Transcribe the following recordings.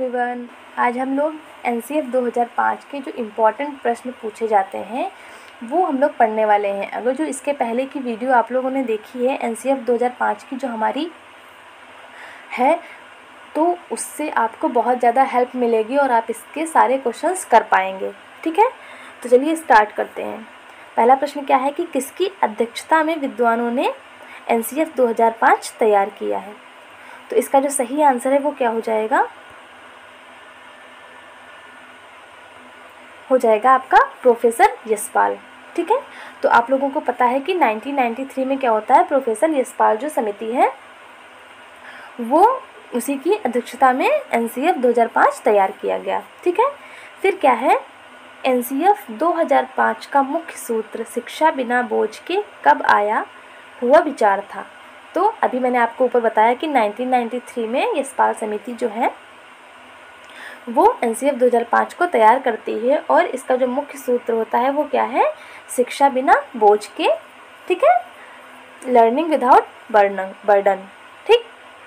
Everyone, आज हम लोग एनसीएफ 2005 के जो इम्पोर्टेंट प्रश्न पूछे जाते हैं वो हम लोग पढ़ने वाले हैं। अगर जो इसके पहले की वीडियो आप लोगों ने देखी है एनसीएफ 2005 की जो हमारी है, तो उससे आपको बहुत ज़्यादा हेल्प मिलेगी और आप इसके सारे क्वेश्चंस कर पाएंगे। ठीक है, तो चलिए स्टार्ट करते हैं। पहला प्रश्न क्या है कि किसकी अध्यक्षता में विद्वानों ने एनसीएफ 2005 तैयार किया है। तो इसका जो सही आंसर है वो क्या हो जाएगा आपका प्रोफेसर यशपाल। ठीक है, तो आप लोगों को पता है कि 1993 में क्या होता है, प्रोफेसर यशपाल जो समिति है वो उसी की अध्यक्षता में एनसीएफ 2005 तैयार किया गया। ठीक है, फिर क्या है, एनसीएफ 2005 का मुख्य सूत्र शिक्षा बिना बोझ के कब आया हुआ विचार था। तो अभी मैंने आपको ऊपर बताया कि 1993 में यशपाल समिति जो है वो एनसीएफ 2005 को तैयार करती है और इसका जो मुख्य सूत्र होता है वो क्या है, शिक्षा बिना बोझ के। ठीक है, लर्निंग विदाउट बर्डन। ठीक,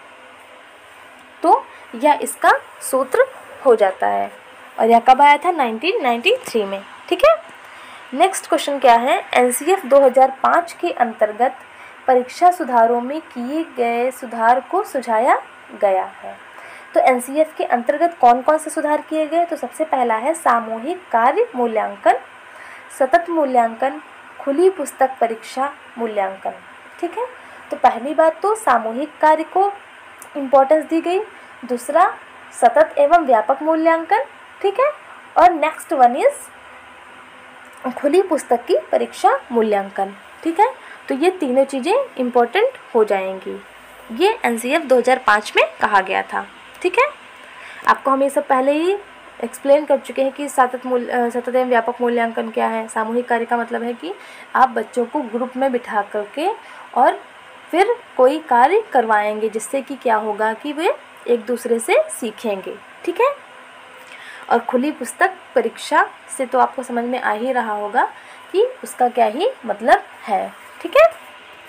तो यह इसका सूत्र हो जाता है और यह कब आया था, 1993 में। ठीक है, नेक्स्ट क्वेश्चन क्या है, एनसीएफ 2005 के अंतर्गत परीक्षा सुधारों में किए गए सुधार को सुझाया गया है। तो एनसीएफ के अंतर्गत कौन कौन से सुधार किए गए, तो सबसे पहला है सामूहिक कार्य मूल्यांकन, सतत मूल्यांकन, खुली पुस्तक परीक्षा मूल्यांकन। ठीक है, तो पहली बात तो सामूहिक कार्य को इम्पोर्टेंस दी गई, दूसरा सतत एवं व्यापक मूल्यांकन। ठीक है, और नेक्स्ट वन इज खुली पुस्तक की परीक्षा मूल्यांकन। ठीक है, तो ये तीनों चीज़ें इम्पोर्टेंट हो जाएंगी। ये एनसीएफ 2005 में कहा गया था। ठीक है, आपको हम ये सब पहले ही एक्सप्लेन कर चुके हैं कि सतत एवं व्यापक मूल्यांकन क्या है। सामूहिक कार्य का मतलब है कि आप बच्चों को ग्रुप में बिठा करके और फिर कोई कार्य करवाएंगे जिससे कि क्या होगा कि वे एक दूसरे से सीखेंगे। ठीक है, और खुली पुस्तक परीक्षा से तो आपको समझ में आ ही रहा होगा कि उसका क्या ही मतलब है। ठीक है,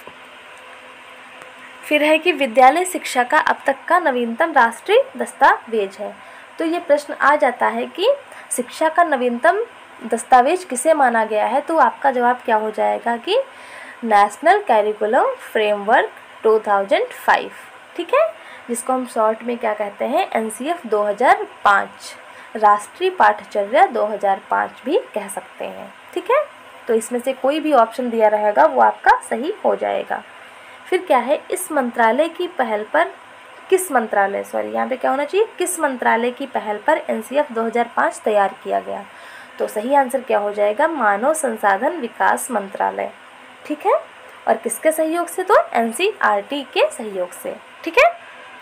फिर है कि विद्यालय शिक्षा का अब तक का नवीनतम राष्ट्रीय दस्तावेज है। तो ये प्रश्न आ जाता है कि शिक्षा का नवीनतम दस्तावेज किसे माना गया है, तो आपका जवाब क्या हो जाएगा कि नेशनल करिकुलम फ्रेमवर्क 2005। ठीक है, जिसको हम शॉर्ट में क्या कहते हैं, एनसीएफ 2005, राष्ट्रीय पाठ्यचर्या 2005 भी कह सकते हैं। ठीक है, तो इसमें से कोई भी ऑप्शन दिया रहेगा वो आपका सही हो जाएगा। फिर क्या है, इस मंत्रालय की पहल पर किस मंत्रालय यहाँ पे क्या होना चाहिए, किस मंत्रालय की पहल पर एनसीएफ 2005 तैयार किया गया। तो सही आंसर क्या हो जाएगा, मानव संसाधन विकास मंत्रालय। ठीक है, और किसके सहयोग से, तो एनसीईआरटी के सहयोग से। ठीक है,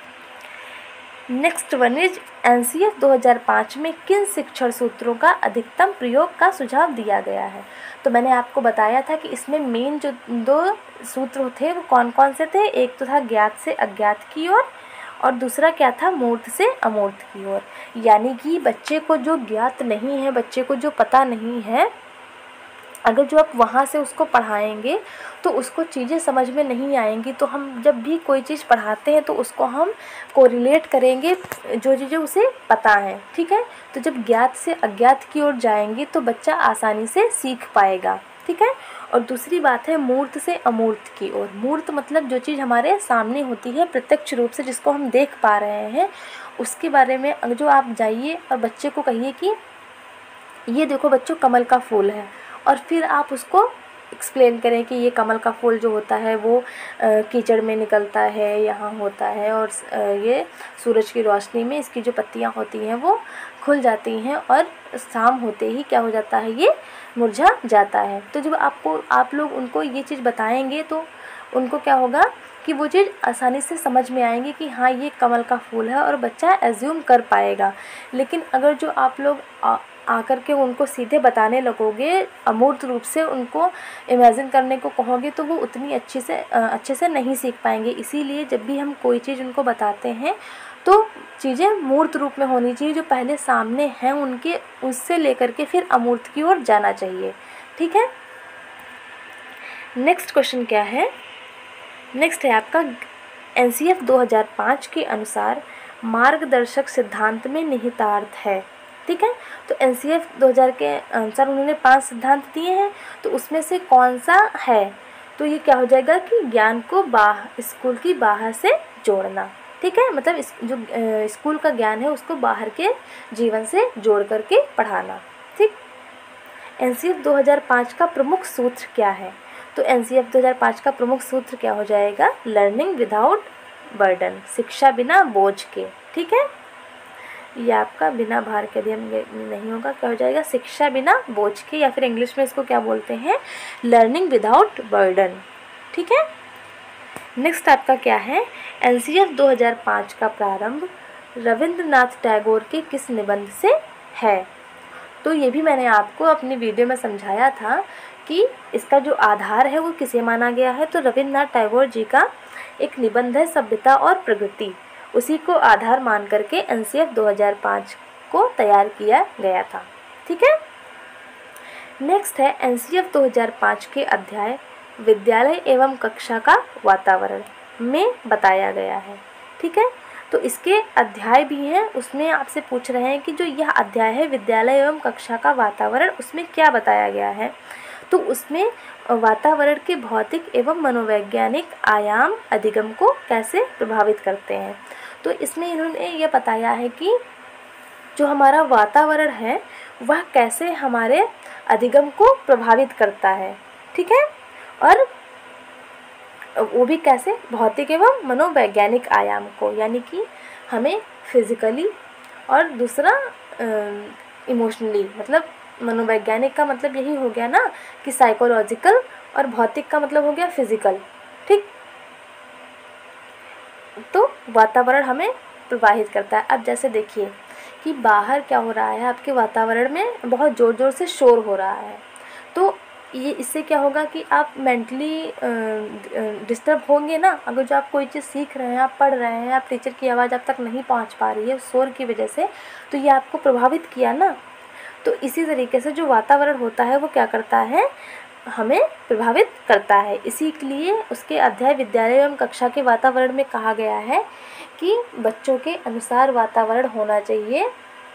नेक्स्ट वन इज एनसीएफ 2005 में किन शिक्षण सूत्रों का अधिकतम प्रयोग का सुझाव दिया गया है। तो मैंने आपको बताया था कि इसमें मेन जो दो सूत्र थे वो कौन कौन से थे, एक तो था ज्ञात से अज्ञात की ओर और दूसरा क्या था, मूर्त से अमूर्त की ओर। यानी कि बच्चे को जो ज्ञात नहीं है, बच्चे को जो पता नहीं है, अगर जो आप वहाँ से उसको पढ़ाएंगे तो उसको चीज़ें समझ में नहीं आएंगी। तो हम जब भी कोई चीज़ पढ़ाते हैं तो उसको हम कोरिलेट करेंगे जो चीज़ें उसे पता है। ठीक है, तो जब ज्ञात से अज्ञात की ओर जाएंगे तो बच्चा आसानी से सीख पाएगा। ठीक है, और दूसरी बात है मूर्त से अमूर्त की ओर। मूर्त मतलब जो चीज़ हमारे सामने होती है प्रत्यक्ष रूप से, जिसको हम देख पा रहे हैं, उसके बारे में अगर जो आप जाइए और बच्चे को कहिए कि ये देखो बच्चों कमल का फूल है, और फिर आप उसको एक्सप्लेन करें कि ये कमल का फूल जो होता है वो कीचड़ में निकलता है, यहाँ होता है, और ये सूरज की रोशनी में इसकी जो पत्तियाँ होती हैं वो खुल जाती हैं और शाम होते ही क्या हो जाता है, ये मुरझा जाता है। तो जब आप लोग उनको ये चीज़ बताएंगे तो उनको क्या होगा कि वो चीज़ आसानी से समझ में आएंगी कि हाँ ये कमल का फूल है, और बच्चा एज्यूम कर पाएगा। लेकिन अगर जो आप लोग आकर के उनको सीधे बताने लगोगे, अमूर्त रूप से उनको इमेजिन करने को कहोगे, तो वो उतनी अच्छे से नहीं सीख पाएंगे। इसीलिए जब भी हम कोई चीज़ उनको बताते हैं तो चीज़ें मूर्त रूप में होनी चाहिए, जो पहले सामने हैं उनके, उससे लेकर के फिर अमूर्त की ओर जाना चाहिए। ठीक है, नेक्स्ट क्वेश्चन क्या है, नेक्स्ट है आपका एनसीएफ 2005 के अनुसार मार्गदर्शक सिद्धांत में निहितार्थ है। ठीक है, तो एनसीएफ 2000 के अनुसार उन्होंने 5 सिद्धांत दिए हैं, तो उसमें से कौन सा है, तो ये क्या हो जाएगा कि ज्ञान को स्कूल की बाहर से जोड़ना। ठीक है, मतलब जो स्कूल का ज्ञान है उसको बाहर के जीवन से जोड़ करके पढ़ाना। ठीक, एनसीएफ 2005 का प्रमुख सूत्र क्या है, तो एनसीएफ 2005 का प्रमुख सूत्र क्या हो जाएगा, लर्निंग विदाउट बर्डन, शिक्षा बिना बोझ के। ठीक है, ये आपका बिना भार के अध्ययन नहीं होगा, क्या हो जाएगा, शिक्षा बिना बोझ के, या फिर इंग्लिश में इसको क्या बोलते हैं, लर्निंग विदाउट बर्डन। ठीक है, नेक्स्ट आपका क्या है, एनसीएफ 2005 का प्रारंभ रविंद्रनाथ टैगोर के किस निबंध से है, तो ये भी मैंने आपको अपनी वीडियो में समझाया था कि इसका जो आधार है वो किसे माना गया है, तो रविंद्रनाथ टैगोर जी का एक निबंध है सभ्यता और प्रगति, उसी को आधार मान करके एनसीएफ 2005 को तैयार किया गया था। ठीक है, नेक्स्ट है एनसीएफ 2005 के अध्याय विद्यालय एवं कक्षा का वातावरण में बताया गया है। ठीक है, तो इसके अध्याय भी हैं, उसमें आपसे पूछ रहे हैं कि जो यह अध्याय है विद्यालय एवं कक्षा का वातावरण, उसमें क्या बताया गया है, तो उसमें वातावरण के भौतिक एवं मनोवैज्ञानिक आयाम अधिगम को कैसे प्रभावित करते हैं। तो इसमें इन्होंने ये बताया है कि जो हमारा वातावरण है वह कैसे हमारे अधिगम को प्रभावित करता है। ठीक है, और वो भी कैसे, भौतिक एवं मनोवैज्ञानिक आयाम को, यानी कि हमें फिजिकली और दूसरा इमोशनली, मतलब मनोवैज्ञानिक का मतलब यही हो गया ना कि साइकोलॉजिकल, और भौतिक का मतलब हो गया फिजिकल। ठीक, तो वातावरण हमें प्रभावित करता है। अब जैसे देखिए कि बाहर क्या हो रहा है, आपके वातावरण में बहुत ज़ोर ज़ोर से शोर हो रहा है, तो ये इससे क्या होगा कि आप मेंटली डिस्टर्ब होंगे ना। अगर जो आप कोई चीज़ सीख रहे हैं, आप पढ़ रहे हैं, आप टीचर की आवाज़ आप तक नहीं पहुंच पा रही है शोर की वजह से, तो ये आपको प्रभावित किया ना। तो इसी तरीके से जो वातावरण होता है वो क्या करता है, हमें प्रभावित करता है। इसी के लिए उसके अध्याय विद्यालय एवं कक्षा के वातावरण में कहा गया है कि बच्चों के अनुसार वातावरण होना चाहिए,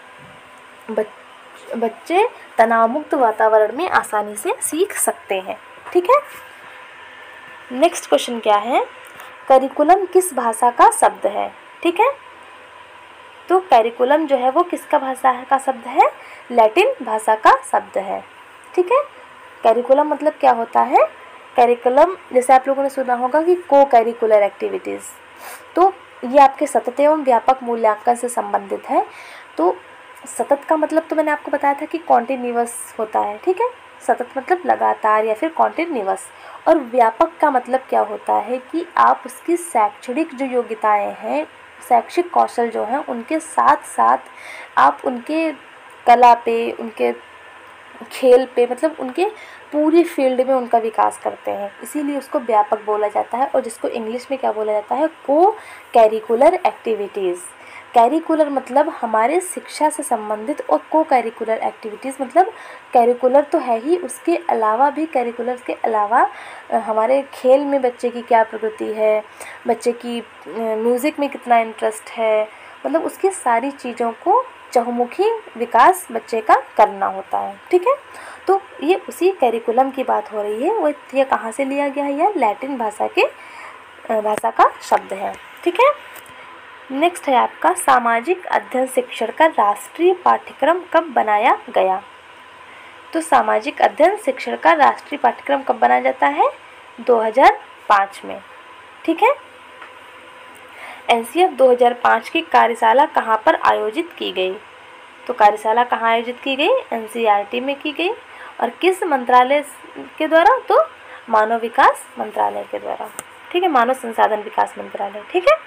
बच्चे तनाव मुक्त वातावरण में आसानी से सीख सकते हैं। ठीक है, नेक्स्ट क्वेश्चन क्या है, करिकुलम किस भाषा का शब्द है। ठीक है, तो करिकुलम जो है वो किसका भाषा का शब्द है, लैटिन भाषा का शब्द है। ठीक है, करिकुलम मतलब क्या होता है, करिकुलम जैसे आप लोगों ने सुना होगा कि को करिकुलर एक्टिविटीज़, तो ये आपके सतत एवं व्यापक मूल्यांकन से संबंधित है। तो सतत का मतलब तो मैंने आपको बताया था कि कॉन्टिन्यूअस होता है। ठीक है, सतत मतलब लगातार या फिर कॉन्टिन्यूअस, और व्यापक का मतलब क्या होता है कि आप उसकी शैक्षणिक जो योग्यताएं हैं, शैक्षिक कौशल जो हैं, उनके साथ साथ आप उनके कला पे, उनके खेल पे, मतलब उनके पूरी फील्ड में उनका विकास करते हैं, इसीलिए उसको व्यापक बोला जाता है। और जिसको इंग्लिश में क्या बोला जाता है, को कैरिकुलर एक्टिविटीज़। कैरिकुलर मतलब हमारे शिक्षा से संबंधित, और को कैरिकुलर एक्टिविटीज़ मतलब कैरिकुलर तो है ही, उसके अलावा भी, कैरिकुलर के अलावा हमारे खेल में बच्चे की क्या प्रगति है, बच्चे की म्यूज़िक में कितना इंटरेस्ट है, मतलब उसकी सारी चीज़ों को चहुमुखी विकास बच्चे का करना होता है। ठीक है, तो ये उसी कैरिकुलम की बात हो रही है। वो ये कहाँ से लिया गया है, यह लैटिन भाषा का शब्द है। ठीक है, नेक्स्ट है आपका सामाजिक अध्ययन शिक्षण का राष्ट्रीय पाठ्यक्रम कब बनाया गया। तो सामाजिक अध्ययन शिक्षण का राष्ट्रीय पाठ्यक्रम कब बनाया जाता है, 2005 में। ठीक है, एनसीएफ 2005 की कार्यशाला कहाँ पर आयोजित की गई, तो कार्यशाला कहाँ आयोजित की गई, एनसीईआरटी में की गई, और किस मंत्रालय के द्वारा, तो मानव विकास मंत्रालय के द्वारा। ठीक है, मानव संसाधन विकास मंत्रालय। ठीक है,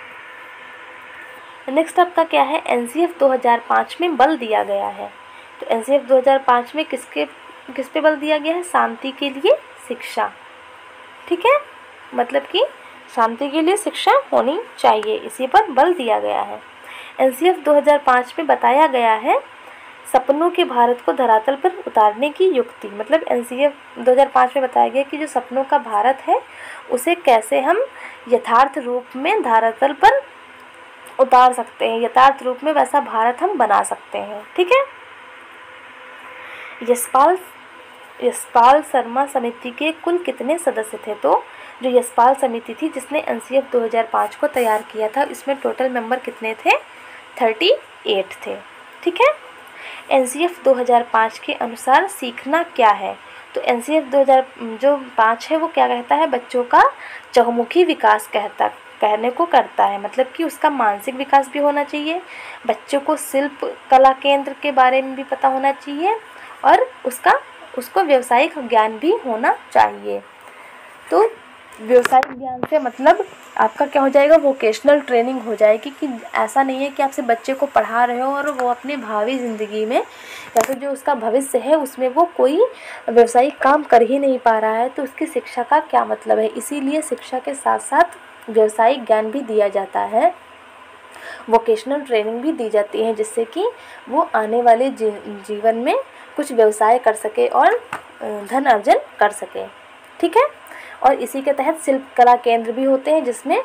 नेक्स्ट आपका क्या है, एनसीएफ 2005 में बल दिया गया है। तो एनसीएफ 2005 में किस पे बल दिया गया है, शांति के लिए शिक्षा। ठीक है, मतलब कि शांति के लिए शिक्षा होनी चाहिए, इसी पर बल दिया गया है। एनसीएफ 2005 में बताया गया है सपनों के भारत को धरातल पर उतारने की युक्ति, मतलब एनसीएफ 2005 में बताया गया कि जो सपनों का भारत है उसे कैसे हम यथार्थ रूप में धरातल पर उतार सकते हैं, यथार्थ रूप में वैसा भारत हम बना सकते हैं। ठीक है। यशपाल शर्मा समिति के कुल कितने सदस्य थे? तो जो यशपाल समिति थी जिसने एनसीएफ 2005 को तैयार किया था, इसमें टोटल मेंबर कितने थे? 38 थे। ठीक है। एनसीएफ 2005 के अनुसार सीखना क्या है? तो एनसीएफ 2005 है वो क्या कहता है? बच्चों का चहुमुखी विकास कहने को करता है, मतलब कि उसका मानसिक विकास भी होना चाहिए, बच्चों को शिल्प कला केंद्र के बारे में भी पता होना चाहिए और उसको व्यावसायिक ज्ञान भी होना चाहिए। तो व्यावसायिक ज्ञान से मतलब आपका क्या हो जाएगा? वोकेशनल ट्रेनिंग हो जाएगी, कि ऐसा नहीं है कि आप सिर्फ बच्चे को पढ़ा रहे हो और वो अपनी भावी ज़िंदगी में या फिर जो उसका भविष्य है उसमें वो कोई व्यावसायिक काम कर ही नहीं पा रहा है, तो उसकी शिक्षा का क्या मतलब है? इसीलिए शिक्षा के साथ साथ व्यावसायिक ज्ञान भी दिया जाता है, वोकेशनल ट्रेनिंग भी दी जाती है, जिससे कि वो आने वाले जीवन में कुछ व्यवसाय कर सके और धन अर्जन कर सके। ठीक है। और इसी के तहत शिल्प कला केंद्र भी होते हैं, जिसमें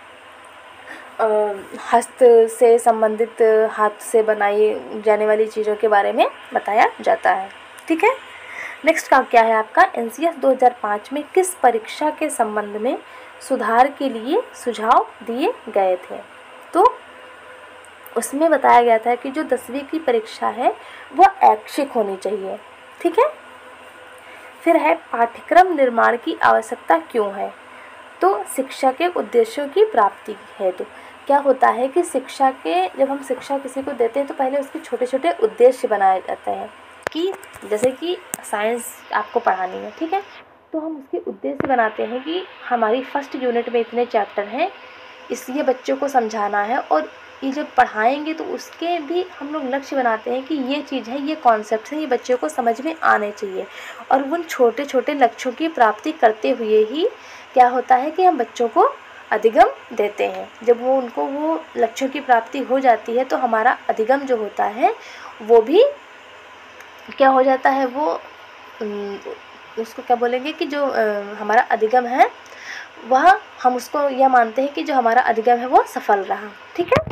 हस्त से संबंधित, हाथ से बनाई जाने वाली चीज़ों के बारे में बताया जाता है। ठीक है। नेक्स्ट का क्या है आपका? एनसीएफ 2005 में किस परीक्षा के संबंध में सुधार के लिए सुझाव दिए गए थे? तो उसमें बताया गया था कि जो 10वीं की परीक्षा है वह ऐच्छिक होनी चाहिए। ठीक है। फिर है पाठ्यक्रम निर्माण की आवश्यकता क्यों है? तो शिक्षा के उद्देश्यों की प्राप्ति है। तो क्या होता है कि जब हम शिक्षा किसी को देते हैं तो पहले उसके छोटे छोटे उद्देश्य बनाए जाते हैं, कि जैसे कि साइंस आपको पढ़ानी है, ठीक है, तो हम उसके उद्देश्य बनाते हैं कि हमारी फर्स्ट यूनिट में इतने चैप्टर हैं, इसलिए बच्चों को समझाना है, और ये जब पढ़ाएंगे तो उसके भी हम लोग लक्ष्य बनाते हैं कि ये चीज़ है, ये कॉन्सेप्ट है, ये बच्चों को समझ में आने चाहिए। और उन छोटे छोटे लक्ष्यों की प्राप्ति करते हुए ही क्या होता है कि हम बच्चों को अधिगम देते हैं। जब वो लक्ष्यों की प्राप्ति हो जाती है तो हमारा अधिगम जो होता है वो भी क्या हो जाता है, वो उसको क्या बोलेंगे कि जो हमारा अधिगम है वह हम उसको यह मानते हैं कि जो हमारा अधिगम है वो सफल रहा। ठीक है।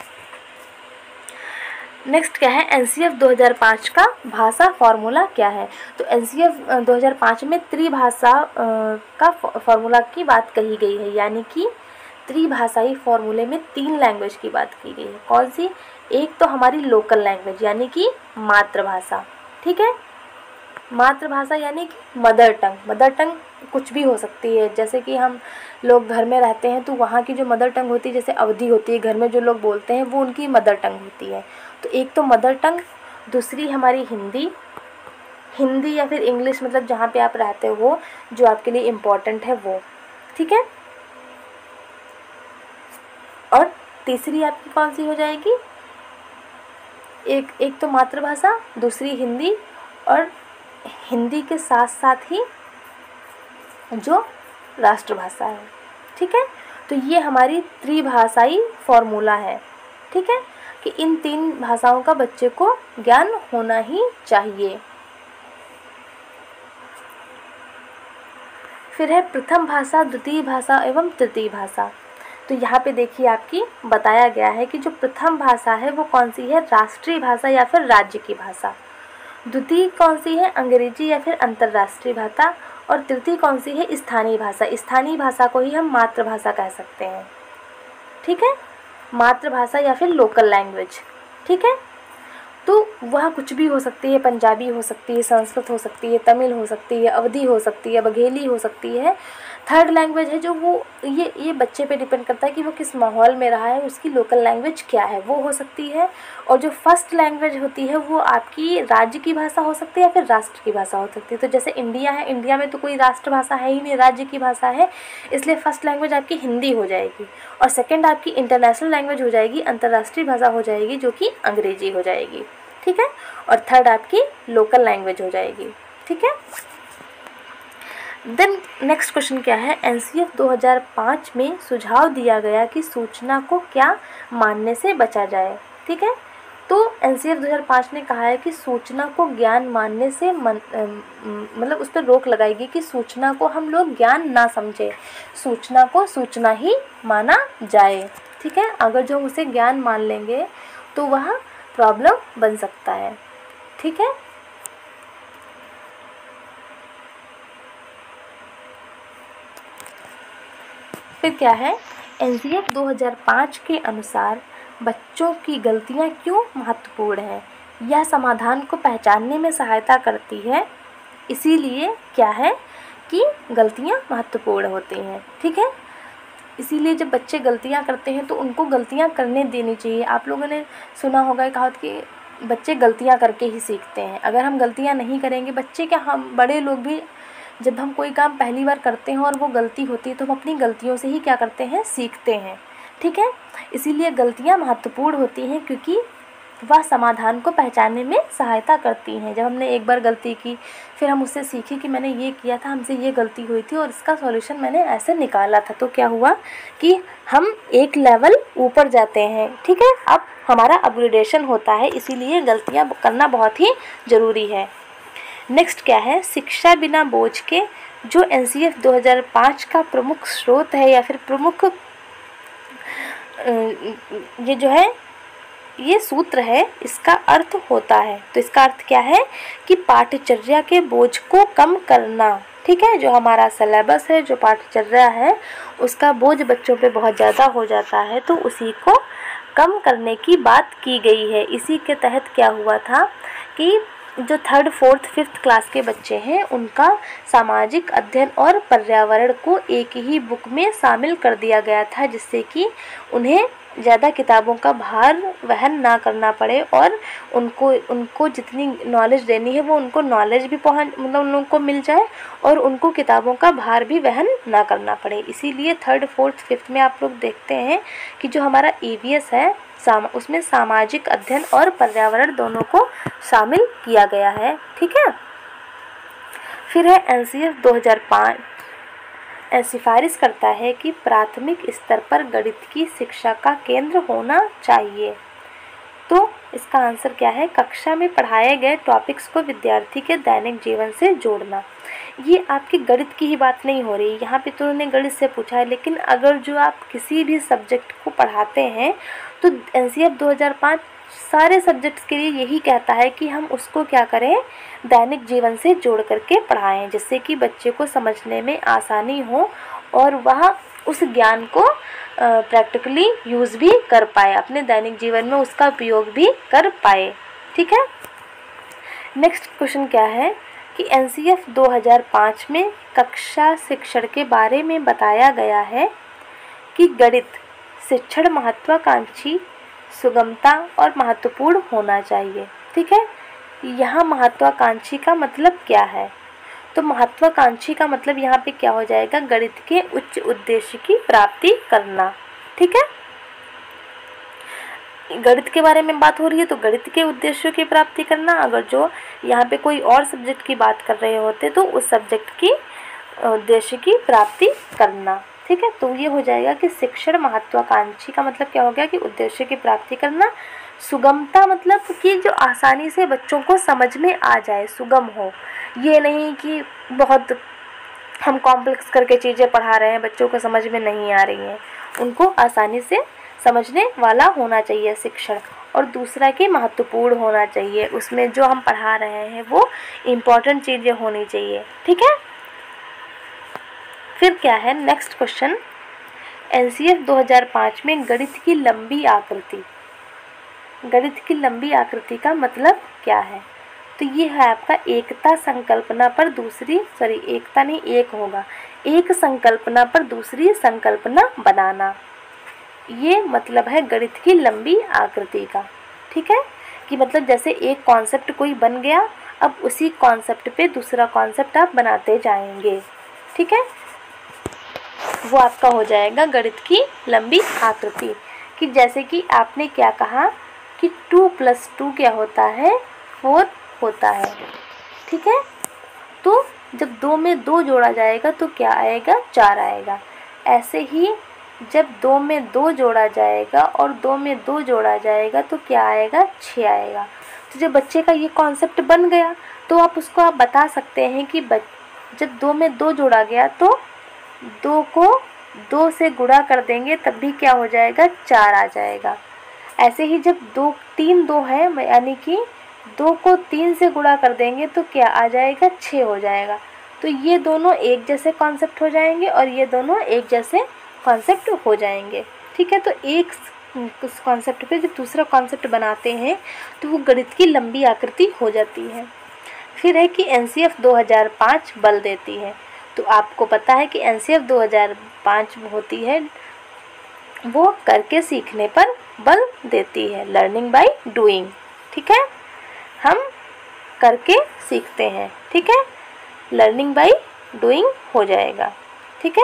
नेक्स्ट क्या है? एनसीएफ 2005 का भाषा फॉर्मूला क्या है? तो एनसीएफ 2005 में त्रिभाषा का फॉर्मूला की बात कही गई है, यानी कि त्रिभाषाई फॉर्मूले में 3 लैंग्वेज की बात की गई है। कौन सी? एक तो हमारी लोकल लैंग्वेज यानी कि मातृभाषा, ठीक है, मातृभाषा यानी कि मदर टंग कुछ भी हो सकती है। जैसे कि हम लोग घर में रहते हैं तो वहाँ की जो मदर टंग होती है, जैसे अवधी होती है, घर में जो लोग बोलते हैं वो उनकी मदर टंग होती है। तो एक तो मदर टंग, दूसरी हमारी हिंदी या फिर इंग्लिश, मतलब जहाँ पे आप रहते हो जो आपके लिए इम्पोर्टेंट है वो, ठीक है। और तीसरी आपकी कौन सी हो जाएगी? एक तो मातृभाषा, दूसरी हिंदी, और हिंदी के साथ साथ ही जो राष्ट्रभाषा है, ठीक है। तो ये हमारी त्रिभाषाई फॉर्मूला है, ठीक है, कि इन 3 भाषाओं का बच्चे को ज्ञान होना ही चाहिए। फिर है प्रथम भाषा, द्वितीय भाषा एवं तृतीय भाषा। तो यहाँ पे देखिए आपकी बताया गया है कि जो प्रथम भाषा है वो कौन सी है? राष्ट्रीय भाषा या फिर राज्य की भाषा। द्वितीय कौन सी है? अंग्रेजी या फिर अंतर्राष्ट्रीय भाषा। और तृतीय कौन सी है? स्थानीय भाषा। स्थानीय भाषा को ही हम मातृभाषा कह सकते हैं, ठीक है, मातृभाषा या फिर लोकल लैंग्वेज, ठीक है। तो वह कुछ भी हो सकती है, पंजाबी हो सकती है, संस्कृत हो सकती है, तमिल हो सकती है, अवधी हो सकती है, बघेली हो सकती है। थर्ड लैंग्वेज है जो वो ये बच्चे पे डिपेंड करता है कि वो किस माहौल में रहा है, उसकी लोकल लैंग्वेज क्या है, वो हो सकती है। और जो फर्स्ट लैंग्वेज होती है वो आपकी राज्य की भाषा हो सकती है या फिर राष्ट्र की भाषा हो सकती है। तो जैसे इंडिया है, इंडिया में तो कोई राष्ट्रभाषा है ही नहीं, राज्य की भाषा है, इसलिए फर्स्ट लैंग्वेज आपकी हिंदी हो जाएगी। और सेकेंड आपकी इंटरनेशनल लैंग्वेज हो जाएगी, अंतर्राष्ट्रीय भाषा हो जाएगी, जो कि अंग्रेजी हो जाएगी, ठीक है। और थर्ड आपकी लोकल लैंग्वेज हो जाएगी, ठीक है। देन नेक्स्ट क्वेश्चन क्या है? एनसीएफ 2005 में सुझाव दिया गया कि सूचना को क्या मानने से बचा जाए, ठीक है। तो एनसीएफ 2005 ने कहा है कि सूचना को ज्ञान मानने से मतलब उस पर रोक लगाएगी कि सूचना को हम लोग ज्ञान ना समझे, सूचना को सूचना ही माना जाए, ठीक है। अगर जो उसे ज्ञान मान लेंगे तो वह प्रॉब्लम बन सकता है। ठीक है। फिर क्या है, एनसीएफ 2005 के अनुसार बच्चों की गलतियां क्यों महत्वपूर्ण हैं? यह समाधान को पहचानने में सहायता करती है, इसीलिए क्या है कि गलतियां महत्वपूर्ण होती हैं। ठीक है। इसीलिए जब बच्चे गलतियां करते हैं तो उनको गलतियां करने देनी चाहिए। आप लोगों ने सुना होगा कहावत कि बच्चे गलतियां करके ही सीखते हैं। अगर हम गलतियां नहीं करेंगे, बच्चे क्या, हम बड़े लोग भी जब हम कोई काम पहली बार करते हैं और वो गलती होती है तो हम अपनी गलतियों से ही क्या करते हैं, सीखते हैं। ठीक है। इसीलिए गलतियां महत्वपूर्ण होती हैं क्योंकि वह समाधान को पहचानने में सहायता करती हैं। जब हमने एक बार गलती की, फिर हम उससे सीखे कि मैंने ये किया था, हमसे ये गलती हुई थी और इसका सॉल्यूशन मैंने ऐसे निकाला था, तो क्या हुआ कि हम एक लेवल ऊपर जाते हैं। ठीक है। अब हमारा अपग्रेडेशन होता है, इसीलिए गलतियां करना बहुत ही ज़रूरी है। नेक्स्ट क्या है, शिक्षा बिना बोझ के, जो एनसीएफ 2005 का प्रमुख स्रोत है या फिर प्रमुख ये जो है ये सूत्र है, इसका अर्थ होता है। तो इसका अर्थ क्या है कि पाठ्यचर्या के बोझ को कम करना। ठीक है। जो हमारा सिलेबस है, जो पाठ्यचर्या है, उसका बोझ बच्चों पे बहुत ज़्यादा हो जाता है, तो उसी को कम करने की बात की गई है। इसी के तहत क्या हुआ था कि जो 3rd 4th 5th क्लास के बच्चे हैं, उनका सामाजिक अध्ययन और पर्यावरण को एक ही बुक में शामिल कर दिया गया था, जिससे कि उन्हें ज़्यादा किताबों का भार वहन ना करना पड़े और उनको जितनी नॉलेज देनी है वो उनको नॉलेज भी मतलब उन लोगों को मिल जाए और उनको किताबों का भार भी वहन ना करना पड़े। इसीलिए 3rd 4th 5th में आप लोग देखते हैं कि जो हमारा EVS है उसमें सामाजिक अध्ययन और पर्यावरण दोनों को शामिल किया गया है। ठीक है। फिर है एनसीएफ 2005 सिफारिश करता है कि प्राथमिक स्तर पर गणित की शिक्षा का केंद्र होना चाहिए। तो इसका आंसर क्या है, कक्षा में पढ़ाए गए टॉपिक्स को विद्यार्थी के दैनिक जीवन से जोड़ना। ये आपकी गणित की ही बात नहीं हो रही, यहाँ पे तो उन्होंने गणित से पूछा है, लेकिन अगर जो आप किसी भी सब्जेक्ट को पढ़ाते हैं तो एनसीएफ 2005 सारे सब्जेक्ट्स के लिए यही कहता है कि हम उसको क्या करें, दैनिक जीवन से जोड़ करके पढ़ाएं, जिससे कि बच्चे को समझने में आसानी हो और वह उस ज्ञान को प्रैक्टिकली यूज़ भी कर पाए, अपने दैनिक जीवन में उसका उपयोग भी कर पाए। ठीक है। नेक्स्ट क्वेश्चन क्या है कि एनसीएफ 2005 में कक्षा शिक्षण के बारे में बताया गया है कि गणित शिक्षण महत्वाकांक्षी, सुगमता और महत्वपूर्ण होना चाहिए। ठीक है। यहाँ महत्वाकांक्षी का मतलब क्या है, तो महत्वाकांक्षी का मतलब यहाँ पे क्या हो जाएगा, गणित के उच्च उद्देश्य की प्राप्ति करना। ठीक है। गणित के बारे में बात हो रही है तो गणित के उद्देश्यों की प्राप्ति करना। अगर जो यहाँ पे कोई और सब्जेक्ट की बात कर रहे होते तो उस सब्जेक्ट की उद्देश्य की प्राप्ति करना। ठीक है। तो ये हो जाएगा कि शिक्षण महत्वाकांक्षी का मतलब क्या हो गया कि उद्देश्य की प्राप्ति करना। सुगमता मतलब कि जो आसानी से बच्चों को समझ में आ जाए, सुगम हो, ये नहीं कि बहुत हम कॉम्प्लेक्स करके चीज़ें पढ़ा रहे हैं, बच्चों को समझ में नहीं आ रही हैं, उनको आसानी से समझने वाला होना चाहिए शिक्षण। और दूसरा कि महत्वपूर्ण होना चाहिए, उसमें जो हम पढ़ा रहे हैं वो इम्पॉर्टेंट चीज़ें होनी चाहिए। ठीक है। फिर क्या है नेक्स्ट क्वेश्चन, एनसीएफ 2005 में गणित की लंबी आकृति, गणित की लंबी आकृति का मतलब क्या है, तो ये है आपका एकता संकल्पना पर दूसरी, एकता नहीं, एक होगा, एक संकल्पना पर दूसरी संकल्पना बनाना, ये मतलब है गणित की लंबी आकृति का। ठीक है। कि मतलब जैसे एक कॉन्सेप्ट कोई बन गया, अब उसी कॉन्सेप्ट पे दूसरा कॉन्सेप्ट आप बनाते जाएंगे। ठीक है। वो आपका हो जाएगा गणित की लंबी आकृति। कि जैसे कि आपने क्या कहा कि 2 + 2 क्या होता है, 4 होता है। ठीक है। तो जब 2 में 2 जोड़ा जाएगा तो क्या आएगा, 4 आएगा। ऐसे ही जब 2 में 2 जोड़ा जाएगा और 2 में 2 जोड़ा जाएगा तो क्या आएगा, 6 आएगा। तो जब बच्चे का ये कॉन्सेप्ट बन गया तो आप उसको आप बता सकते हैं कि जब 2 में 2 जोड़ा गया तो 2 को 2 से गुणा कर देंगे तब भी क्या हो जाएगा, 4 आ जाएगा। ऐसे ही जब 3 2 है, यानी कि 2 को 3 से गुणा कर देंगे तो क्या आ जाएगा, 6 हो जाएगा। तो ये दोनों एक जैसे कॉन्सेप्ट हो जाएंगे और ये दोनों एक जैसे कॉन्सेप्ट हो जाएंगे। ठीक है, तो एक कॉन्सेप्ट पे जब दूसरा कॉन्सेप्ट बनाते हैं तो वो गणित की लंबी आकृति हो जाती है। फिर है कि एनसीएफ 2005 बल देती है। तो आपको पता है कि एनसीएफ 2005 होती है वो करके सीखने पर बल देती है, लर्निंग बाय डूइंग। ठीक है, हम करके सीखते हैं। ठीक है, लर्निंग बाय डूइंग हो जाएगा। ठीक है,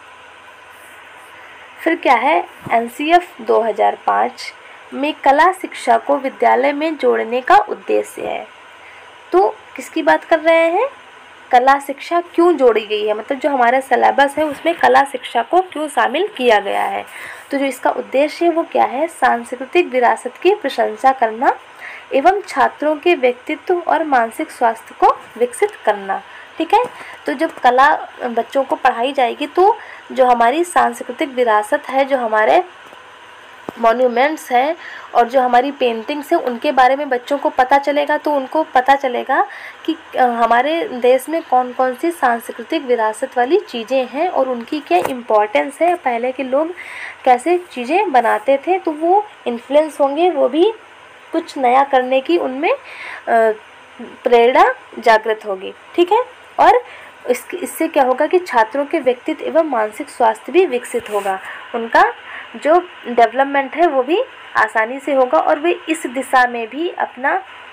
फिर क्या है, एनसीएफ 2005 में कला शिक्षा को विद्यालय में जोड़ने का उद्देश्य है। तो किसकी बात कर रहे हैं, कला शिक्षा क्यों जोड़ी गई है, मतलब जो हमारा सिलेबस है उसमें कला शिक्षा को क्यों शामिल किया गया है। तो जो इसका उद्देश्य है वो क्या है, सांस्कृतिक विरासत की प्रशंसा करना एवं छात्रों के व्यक्तित्व और मानसिक स्वास्थ्य को विकसित करना। ठीक है, तो जब कला बच्चों को पढ़ाई जाएगी तो जो हमारी सांस्कृतिक विरासत है, जो हमारे मॉन्यूमेंट्स हैं और जो हमारी पेंटिंग्स हैं उनके बारे में बच्चों को पता चलेगा। तो उनको पता चलेगा कि हमारे देश में कौन कौन सी सांस्कृतिक विरासत वाली चीज़ें हैं और उनकी क्या इम्पोर्टेंस है, पहले के लोग कैसे चीज़ें बनाते थे। तो वो इन्फ्लुएंस होंगे, वो भी कुछ नया करने की उनमें प्रेरणा जागृत होगी। ठीक है, और इससे क्या होगा कि छात्रों के व्यक्तित्व एवं मानसिक स्वास्थ्य भी विकसित होगा, उनका जो डेवलपमेंट है वो भी आसानी से होगा और वे इस दिशा में भी अपना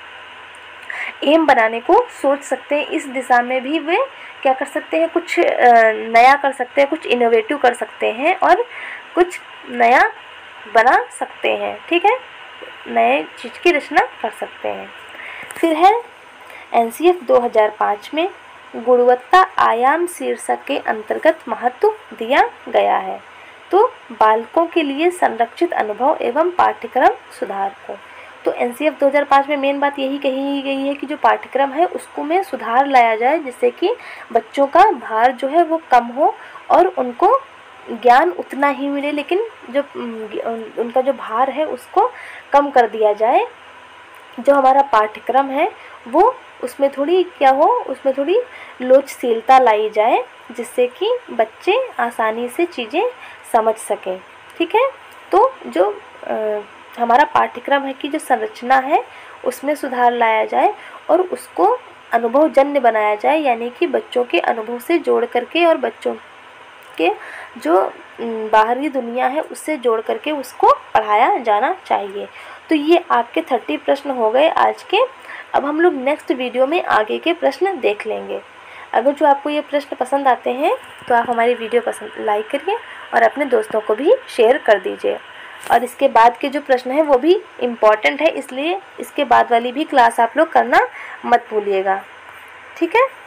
एम बनाने को सोच सकते हैं। इस दिशा में भी वे क्या कर सकते हैं, कुछ नया कर सकते हैं, कुछ इनोवेटिव कर सकते हैं और कुछ नया बना सकते हैं। ठीक है, नए चीज़ की रचना कर सकते हैं। फिर है एनसीएफ 2005 में गुणवत्ता आयाम शीर्षक के अंतर्गत महत्व दिया गया है। तो बालकों के लिए संरक्षित अनुभव एवं पाठ्यक्रम सुधार को, तो एनसीएफ 2005 में मेन बात यही कही गई है कि जो पाठ्यक्रम है उसको में सुधार लाया जाए, जिससे कि बच्चों का भार जो है वो कम हो और उनको ज्ञान उतना ही मिले, लेकिन जो उनका जो भार है उसको कम कर दिया जाए। जो हमारा पाठ्यक्रम है वो उसमें थोड़ी क्या हो, उसमें थोड़ी लोचशीलता लाई जाए, जिससे कि बच्चे आसानी से चीज़ें समझ सकें। ठीक है, तो जो हमारा पाठ्यक्रम है कि जो संरचना है उसमें सुधार लाया जाए और उसको अनुभवजन्य बनाया जाए, यानी कि बच्चों के अनुभव से जोड़ करके और बच्चों के जो बाहरी दुनिया है उससे जोड़ करके उसको पढ़ाया जाना चाहिए। तो ये आपके 30 प्रश्न हो गए आज के। अब हम लोग नेक्स्ट वीडियो में आगे के प्रश्न देख लेंगे। अगर जो आपको ये प्रश्न पसंद आते हैं तो आप हमारी वीडियो लाइक करिए और अपने दोस्तों को भी शेयर कर दीजिए। और इसके बाद के जो प्रश्न हैं वो भी इम्पॉर्टेंट है, इसलिए इसके बाद वाली भी क्लास आप लोग करना मत भूलिएगा। ठीक है,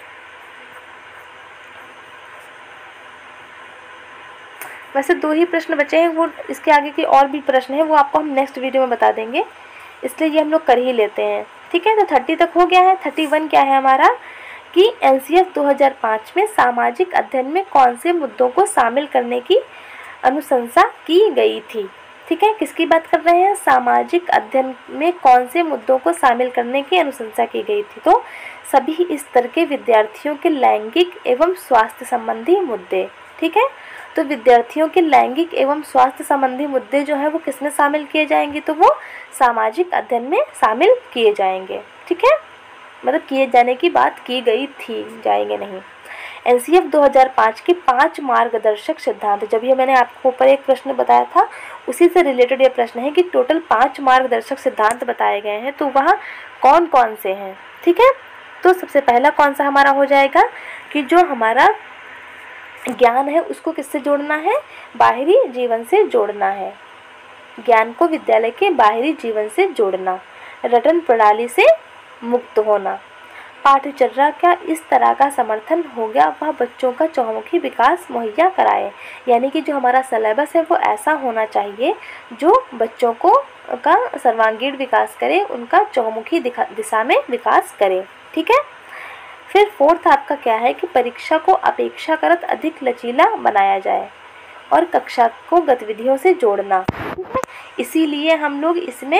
वैसे 2 ही प्रश्न बचे हैं, वो इसके आगे के और भी प्रश्न हैं वो आपको हम नेक्स्ट वीडियो में बता देंगे, इसलिए ये हम लोग कर ही लेते हैं। ठीक है, तो 30 तक हो गया है। 31 क्या है हमारा कि एनसीएफ 2005 में सामाजिक अध्ययन में कौन से मुद्दों को शामिल करने की अनुशंसा की गई थी। ठीक है, किसकी बात कर रहे हैं, सामाजिक अध्ययन में कौन से मुद्दों को शामिल करने की अनुशंसा की गई थी। तो सभी स्तर के विद्यार्थियों के लैंगिक एवं स्वास्थ्य संबंधी मुद्दे। ठीक है, तो विद्यार्थियों के लैंगिक एवं स्वास्थ्य संबंधी मुद्दे जो है वो किसमें शामिल किए जाएंगे, तो वो सामाजिक अध्ययन में शामिल किए जाएंगे। ठीक है, मतलब किए जाने की बात की गई थी, जाएंगे नहीं। एनसीएफ 2005 के 5 मार्गदर्शक सिद्धांत, जब ये मैंने आपको ऊपर एक प्रश्न बताया था उसी से रिलेटेड ये प्रश्न है कि टोटल 5 मार्गदर्शक सिद्धांत बताए गए हैं, तो वह कौन कौन से हैं। ठीक है, तो सबसे पहला कौन सा हमारा हो जाएगा कि जो हमारा ज्ञान है उसको किससे जोड़ना है, बाहरी जीवन से जोड़ना है। ज्ञान को विद्यालय के बाहरी जीवन से जोड़ना, रटन प्रणाली से मुक्त होना, पाठ्यचर्या का इस तरह का समर्थन हो गया वह बच्चों का चहुमुखी विकास मुहैया कराए, यानी कि जो हमारा सिलेबस है वो ऐसा होना चाहिए जो बच्चों को का सर्वांगीण विकास करे, उनका चहुमुखी दिशा में विकास करे। ठीक है, फिर 4th आपका क्या है कि परीक्षा को अपेक्षाकृत अधिक लचीला बनाया जाए। और कक्षा को गतिविधियों से जोड़ना। इसीलिए हम लोग इसमें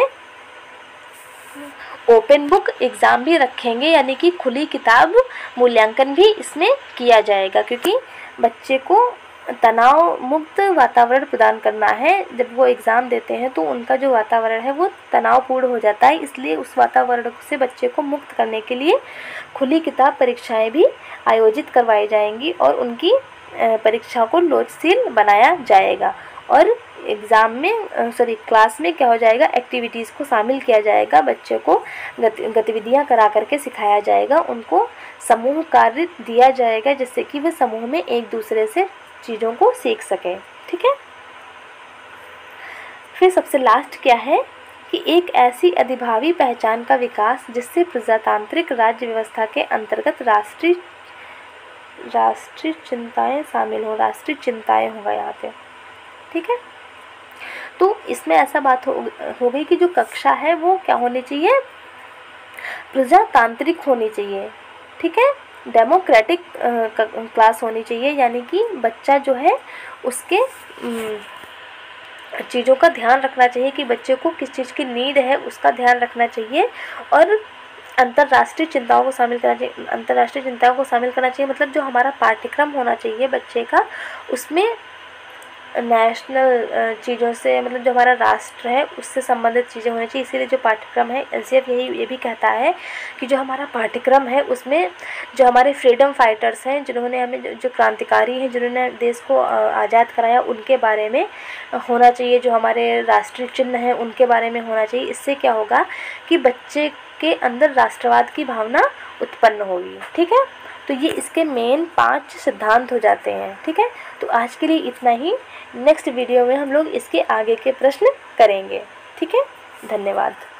ओपन बुक एग्ज़ाम भी रखेंगे, यानी कि खुली किताब मूल्यांकन भी इसमें किया जाएगा, क्योंकि बच्चे को तनाव मुक्त वातावरण प्रदान करना है। जब वो एग्ज़ाम देते हैं तो उनका जो वातावरण है वो तनावपूर्ण हो जाता है, इसलिए उस वातावरण से बच्चे को मुक्त करने के लिए खुली किताब परीक्षाएं भी आयोजित करवाई जाएंगी और उनकी परीक्षा को लोचशील बनाया जाएगा। और एग्ज़ाम में क्लास में क्या हो जाएगा, एक्टिविटीज़ को शामिल किया जाएगा, बच्चे को गतिविधियां करा करके सिखाया जाएगा, उनको समूह कार्य दिया जाएगा जिससे कि वे समूह में एक दूसरे से चीज़ों को सीख सकें। ठीक है। फिर सबसे लास्ट क्या है कि एक ऐसी अधिभावी पहचान का विकास जिससे प्रजातांत्रिक राज्य व्यवस्था के अंतर्गत राष्ट्रीय चिंताएं शामिल हो, राष्ट्रीय चिंताएं होगा यहाँ पे। ठीक है। तो इसमें ऐसा बात हो गई कि जो कक्षा है वो क्या होनी चाहिए, प्रजातांत्रिक होनी चाहिए। ठीक है, डेमोक्रेटिक क्लास होनी चाहिए, यानी कि बच्चा जो है उसके चीज़ों का ध्यान रखना चाहिए कि बच्चे को किस चीज़ की नीड है उसका ध्यान रखना चाहिए, और अंतर्राष्ट्रीय चिंताओं को शामिल करना चाहिए। अंतर्राष्ट्रीय चिंताओं को शामिल करना चाहिए मतलब जो हमारा पाठ्यक्रम होना चाहिए बच्चे का, उसमें नेशनल चीज़ों से, मतलब जो हमारा राष्ट्र है उससे संबंधित चीज़ें होनी चाहिए। इसीलिए जो पाठ्यक्रम है एलसीएफ ये भी कहता है कि जो हमारा पाठ्यक्रम है उसमें जो हमारे फ्रीडम फाइटर्स हैं, जिन्होंने हमें, जो क्रांतिकारी हैं, जिन्होंने देश को आज़ाद कराया, उनके बारे में होना चाहिए। जो हमारे राष्ट्रीय चिन्ह हैं उनके बारे में होना चाहिए। इससे क्या होगा कि बच्चे के अंदर राष्ट्रवाद की भावना उत्पन्न होगी। ठीक है, तो ये इसके मेन 5 सिद्धांत हो जाते हैं। ठीक है, तो आज के लिए इतना ही। नेक्स्ट वीडियो में हम लोग इसके आगे के प्रश्न करेंगे। ठीक है, धन्यवाद।